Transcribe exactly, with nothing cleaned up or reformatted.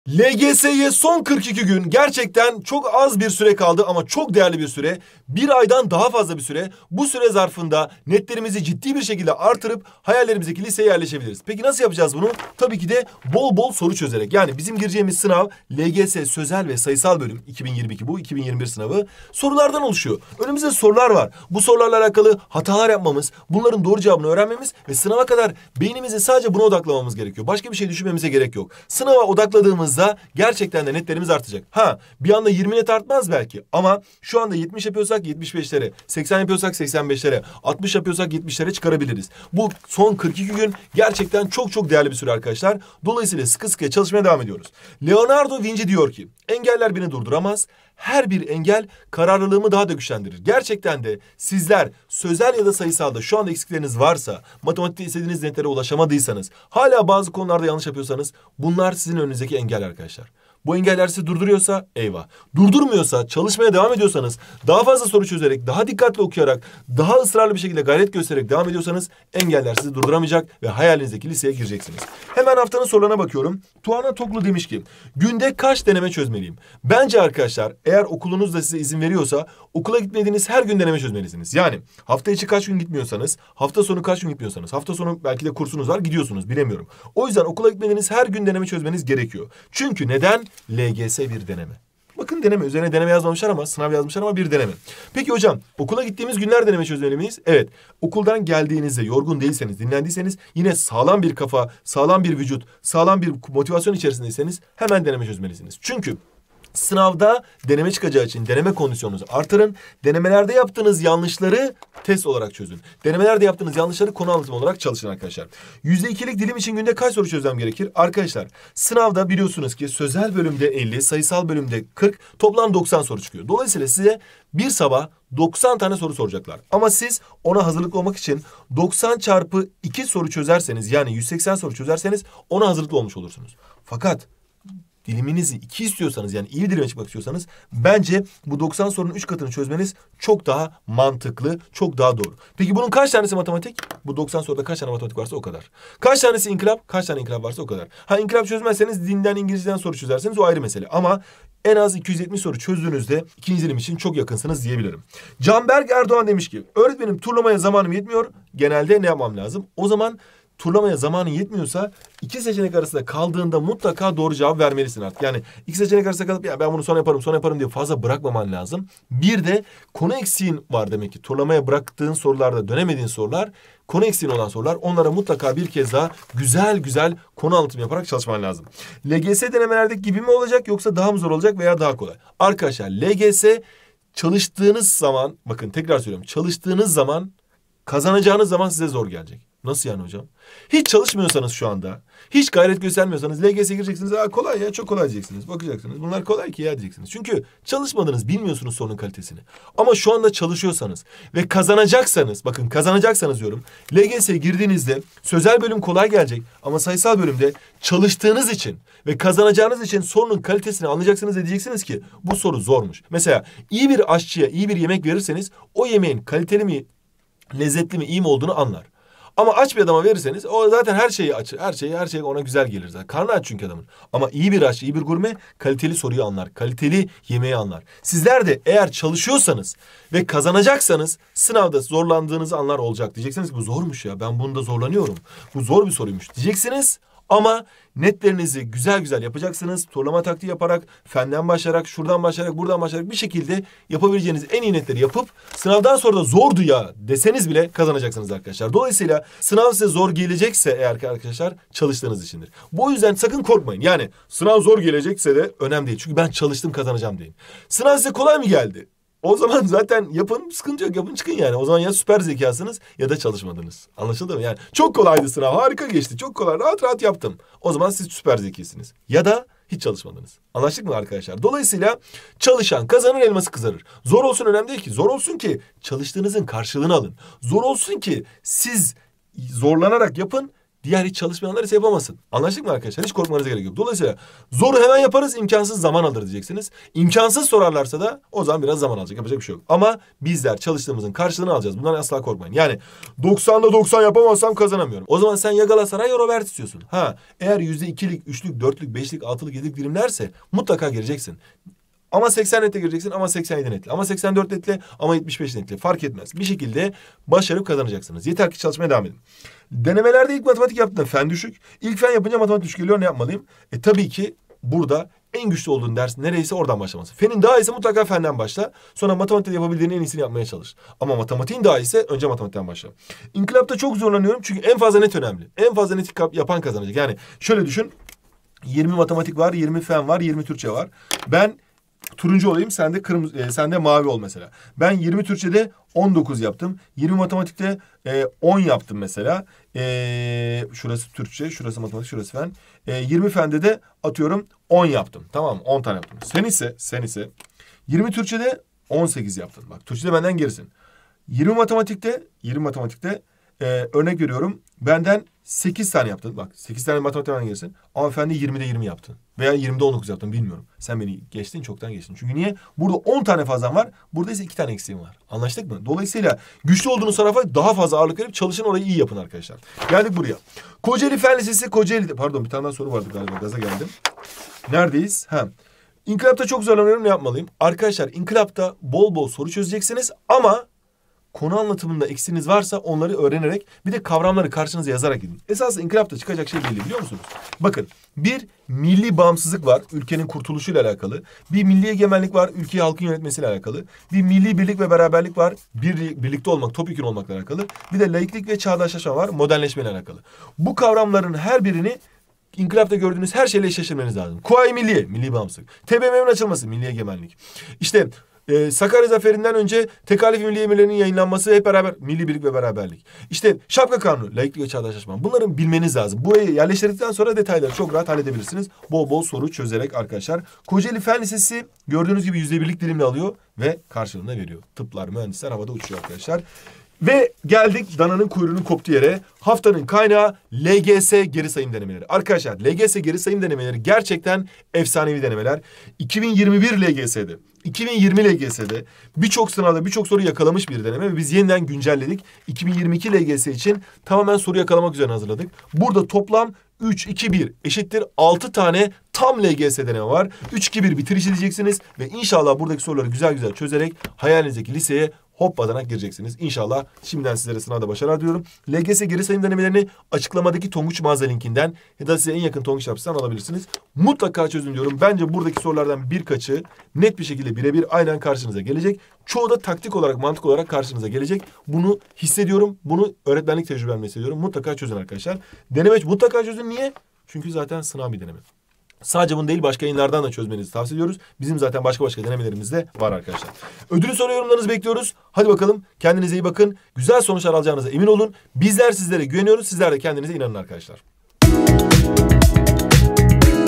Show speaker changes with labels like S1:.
S1: L G S'ye son kırk iki gün, gerçekten çok az bir süre kaldı ama çok değerli bir süre. Bir aydan daha fazla bir süre. Bu süre zarfında netlerimizi ciddi bir şekilde artırıp hayallerimizdeki liseye yerleşebiliriz. Peki nasıl yapacağız bunu? Tabii ki de bol bol soru çözerek. Yani bizim gireceğimiz sınav L G S Sözel ve Sayısal Bölüm iki bin yirmi iki, bu iki bin yirmi bir sınavı sorulardan oluşuyor. Önümüzde sorular var. Bu sorularla alakalı hatalar yapmamız, bunların doğru cevabını öğrenmemiz ve sınava kadar beynimizi sadece buna odaklamamız gerekiyor. Başka bir şey düşünmemize gerek yok. Sınava odakladığımız gerçekten de netlerimiz artacak. Ha, bir anda yirmi net artmaz belki ama şu anda yetmiş yapıyorsak yetmiş beşlere, seksen yapıyorsak seksen beşlere, altmış yapıyorsak yetmişlere çıkarabiliriz. Bu son kırk iki gün gerçekten çok çok değerli bir süre arkadaşlar. Dolayısıyla sıkı sıkıya çalışmaya devam ediyoruz. Leonardo Vinci diyor ki, engeller beni durduramaz. Her bir engel kararlılığımı daha da güçlendirir. Gerçekten de sizler sözel ya da sayısalda şu anda eksikleriniz varsa, matematikte istediğiniz netlere ulaşamadıysanız, hala bazı konularda yanlış yapıyorsanız, bunlar sizin önünüzdeki engeller arkadaşlar. Bu engeller sizi durduruyorsa eyvah. Durdurmuyorsa, çalışmaya devam ediyorsanız, daha fazla soru çözerek, daha dikkatli okuyarak, daha ısrarlı bir şekilde gayret göstererek devam ediyorsanız engeller sizi durduramayacak ve hayalinizdeki liseye gireceksiniz. Hemen haftanın sorularına bakıyorum. Tuana Toklu demiş ki, günde kaç deneme çözmeliyim? Bence arkadaşlar, eğer okulunuz da size izin veriyorsa okula gitmediğiniz her gün deneme çözmelisiniz. Yani hafta içi kaç gün gitmiyorsanız, hafta sonu kaç gün gitmiyorsanız, hafta sonu belki de kursunuz var, gidiyorsunuz, bilemiyorum. O yüzden okula gitmediğiniz her gün deneme çözmeniz gerekiyor. Çünkü neden? L G S bir deneme. Bakın deneme. Üzerine deneme yazmamışlar ama sınav yazmışlar ama bir deneme. Peki hocam, okula gittiğimiz günler deneme çözmeli miyiz? Evet. Okuldan geldiğinizde yorgun değilseniz, dinlendiyseniz, yine sağlam bir kafa, sağlam bir vücut, sağlam bir motivasyon içerisindeyseniz hemen deneme çözmelisiniz. Çünkü sınavda deneme çıkacağı için deneme kondisyonunuzu artırın. Denemelerde yaptığınız yanlışları test olarak çözün. Denemelerde yaptığınız yanlışları konu anlatımı olarak çalışın arkadaşlar. Yüzde ikilik dilim için günde kaç soru çözmem gerekir? Arkadaşlar, sınavda biliyorsunuz ki sözel bölümde elli, sayısal bölümde kırk, toplam doksan soru çıkıyor. Dolayısıyla size bir sabah doksan tane soru soracaklar. Ama siz ona hazırlıklı olmak için doksan çarpı iki soru çözerseniz, yani yüz seksen soru çözerseniz ona hazırlıklı olmuş olursunuz. Fakat diliminizi iki istiyorsanız, yani iyi bir dilime çıkmak istiyorsanız, bence bu doksan sorunun üç katını çözmeniz çok daha mantıklı, çok daha doğru. Peki bunun kaç tanesi matematik? Bu doksan soruda kaç tane matematik varsa o kadar. Kaç tanesi inkılap? Kaç tane inkılap varsa o kadar. Ha, inkılap çözmezseniz dinden, İngilizceden soru çözerseniz o ayrı mesele. Ama en az iki yüz yetmiş soru çözdüğünüzde ikinci dilim için çok yakınsınız diyebilirim. Canberk Erdoğan demiş ki, öğretmenim turlamaya zamanım yetmiyor. Genelde ne yapmam lazım? O zaman turlamaya zamanın yetmiyorsa iki seçenek arasında kaldığında mutlaka doğru cevap vermelisin artık. Yani iki seçenek arasında kalıp ya ben bunu sonra yaparım sonra yaparım diye fazla bırakmaman lazım. Bir de konu eksiğin var demek ki. Turlamaya bıraktığın sorularda, dönemediğin sorular, konu eksiğin olan sorular, onlara mutlaka bir kez daha güzel güzel konu anlatımı yaparak çalışman lazım. L G S denemelerdeki gibi mi olacak yoksa daha mı zor olacak veya daha kolay? Arkadaşlar, L G S çalıştığınız zaman, bakın tekrar söylüyorum, çalıştığınız zaman, kazanacağınız zaman size zor gelecek. Nasıl yani hocam? Hiç çalışmıyorsanız şu anda, hiç gayret göstermiyorsanız L G S'ye gireceksiniz. Aa, kolay ya, çok kolay diyeceksiniz. Bakacaksınız. Bunlar kolay ki ya diyeceksiniz. Çünkü çalışmadınız, bilmiyorsunuz sorunun kalitesini. Ama şu anda çalışıyorsanız ve kazanacaksanız, bakın kazanacaksanız diyorum, L G S'ye girdiğinizde sözel bölüm kolay gelecek ama sayısal bölümde çalıştığınız için ve kazanacağınız için sorunun kalitesini anlayacaksınız ve diyeceksiniz ki bu soru zormuş. Mesela iyi bir aşçıya iyi bir yemek verirseniz o yemeğin kaliteli mi, lezzetli mi, iyi mi olduğunu anlar. Ama aç bir adama verirseniz o zaten her şeyi aç, her şeyi her şey ona güzel gelir zaten. Karnı aç çünkü adamın. Ama iyi bir aşçı, iyi bir gurme kaliteli soruyu anlar, kaliteli yemeği anlar. Sizler de eğer çalışıyorsanız ve kazanacaksanız sınavda zorlandığınız anlar olacak. Diyeceksiniz ki bu zormuş ya, ben bunda zorlanıyorum. Bu zor bir soruymuş diyeceksiniz. Ama netlerinizi güzel güzel yapacaksınız. Turlama taktiği yaparak, fenden başlayarak, şuradan başlayarak, buradan başlayarak bir şekilde yapabileceğiniz en iyi netleri yapıp sınavdan sonra da zordu ya deseniz bile kazanacaksınız arkadaşlar. Dolayısıyla sınav size zor gelecekse eğer ki arkadaşlar, çalıştığınız içindir. Bu yüzden sakın korkmayın. Yani sınav zor gelecekse de önemli değil. Çünkü ben çalıştım, kazanacağım deyin. Sınav size kolay mı geldi? O zaman zaten yapın, sıkıntı yok, yapın çıkın yani. O zaman ya süper zekasınız ya da çalışmadınız. Anlaşıldı mı? Yani çok kolaydı sınav, harika geçti, çok kolay, rahat rahat yaptım. O zaman siz süper zekisiniz. Ya da hiç çalışmadınız. Anlaştık mı arkadaşlar? Dolayısıyla çalışan kazanır, elması kızarır. Zor olsun önemli değil ki. Zor olsun ki çalıştığınızın karşılığını alın. Zor olsun ki siz zorlanarak yapın, Diğer hiç çalışmayanlar ise yapamasın. Anlaştık mı arkadaşlar? Hiç korkmanıza gerek yok. Dolayısıyla zoru hemen yaparız, imkansız zaman alır diyeceksiniz. İmkansız sorarlarsa da o zaman biraz zaman alacak. Yapacak bir şey yok. Ama bizler çalıştığımızın karşılığını alacağız. Bundan asla korkmayın. Yani doksanda doksan yapamazsam kazanamıyorum. O zaman sen ya Galatasaray ya Robert istiyorsun. Ha, eğer yüzde ikilik, üçlük, dörtlük, beşlik, altılık, yedilik dilimlerse mutlaka gireceksin. Ama seksen netle gireceksin, ama seksen yedi netle, ama seksen dört netle, ama yetmiş beş netle, fark etmez. Bir şekilde başarıp kazanacaksınız. Yeter ki çalışmaya devam edin. Denemelerde ilk matematik yaptığında fen düşük. İlk fen yapınca matematik düşük geliyor, ne yapmalıyım? E tabii ki burada en güçlü olduğun ders nereyse oradan başlaması. Fenin daha iyisi mutlaka fenden başla. Sonra matematikte yapabildiğin en iyisini yapmaya çalış. Ama matematiğin daha iyisi önce matematikten başla. İnkılapta çok zorlanıyorum çünkü en fazla net önemli. En fazla net yapan kazanacak. Yani şöyle düşün. yirmi matematik var, yirmi fen var, yirmi Türkçe var. Ben turuncu olayım, sen de kırmızı, e, sen de mavi ol mesela. Ben yirmi Türkçe'de on dokuz yaptım. yirmi matematikte e, on yaptım mesela. E, şurası Türkçe, şurası matematik, şurası fen. E, yirmi fende de atıyorum on yaptım. Tamam mı? on tane yaptım. Sen ise, sen ise yirmi Türkçe'de on sekiz yaptın. Bak Türkçe'de benden gerisin. yirmi matematikte, yirmi matematikte e, örnek veriyorum. Benden sekiz tane yaptın. Bak sekiz tane matematikten gelirsin. Ama efendi yirmide yirmi yaptın. Veya yirmide on dokuz yaptın, bilmiyorum. Sen beni geçtin, çoktan geçtin. Çünkü niye? Burada on tane fazlan var. Burada ise iki tane eksiğim var. Anlaştık mı? Dolayısıyla güçlü olduğunuz tarafa daha fazla ağırlık verip çalışın, orayı iyi yapın arkadaşlar. Geldik buraya. Kocaeli Fen Lisesi, Kocaeli... Pardon, bir tane daha soru vardı galiba. Gaza geldim. Neredeyiz? Ha. İnkılapta çok zorlanıyorum, ne yapmalıyım? Arkadaşlar inkılapta bol bol soru çözeceksiniz ama konu anlatımında eksiğiniz varsa onları öğrenerek, bir de kavramları karşınıza yazarak gidin. Esas inkılapta çıkacak şey belli, biliyor musunuz? Bakın, bir milli bağımsızlık var, ülkenin kurtuluşuyla alakalı. Bir milli egemenlik var, ülkeyi halkın yönetmesiyle alakalı. Bir milli birlik ve beraberlik var, bir, birlikte olmak, topyekün olmakla alakalı. Bir de laiklik ve çağdaşlaşma var, modernleşmeyle alakalı. Bu kavramların her birini İnkılapta gördüğünüz her şeyle eşleştirmeniz lazım. Kuvayi Milliye, milli bağımsızlık. T B M M'nin açılması, milli egemenlik. İşte Ee, Sakarya Zaferi'nden önce tekalif milli emirlerinin yayınlanması, hep beraber milli birlik ve beraberlik. İşte Şapka Kanunu, laiklik ve çağdaşlaşma. Bunların bilmeniz lazım. Burayı yerleştirdikten sonra detayları çok rahat halledebilirsiniz. Bol bol soru çözerek arkadaşlar. Kocaeli Fen Lisesi gördüğünüz gibi yüzde birlik dilimle alıyor ve karşılığında veriyor. Tıplar, mühendisler havada uçuyor arkadaşlar. Ve geldik dananın kuyruğunun koptuğu yere. Haftanın kaynağı L G S geri sayım denemeleri. Arkadaşlar L G S geri sayım denemeleri gerçekten efsanevi denemeler. iki bin yirmi bir L G S'de, iki bin yirmi L G S'de birçok sınavda birçok soru yakalamış bir deneme ve biz yeniden güncelledik. iki bin yirmi iki L G S için tamamen soru yakalamak üzere hazırladık. Burada toplam üç, iki, bir eşittir altı tane tam L G S deneme var. üç, iki, bir bitiriş edeceksiniz ve inşallah buradaki soruları güzel güzel çözerek hayalinizdeki liseye hoppadanak gireceksiniz. İnşallah şimdiden sizlere sınavda başarılar diliyorum. L G S geri sayım denemelerini açıklamadaki Tonguç mağaza linkinden ya da size en yakın Tonguç hapsinden alabilirsiniz. Mutlaka çözün diyorum. Bence buradaki sorulardan birkaçı net bir şekilde birebir aynen karşınıza gelecek. Çoğu da taktik olarak, mantık olarak karşınıza gelecek. Bunu hissediyorum. Bunu öğretmenlik tecrübemle hissediyorum. Mutlaka çözün arkadaşlar. Deneme mutlaka çözün. Niye? Çünkü zaten sınav bir deneme. Sadece bunu değil, başka yayınlardan da çözmenizi tavsiye ediyoruz. Bizim zaten başka başka denemelerimiz de var arkadaşlar. Ödülü soru yorumlarınızı bekliyoruz. Hadi bakalım, kendinize iyi bakın. Güzel sonuçlar alacağınıza emin olun. Bizler sizlere güveniyoruz. Sizler de kendinize inanın arkadaşlar.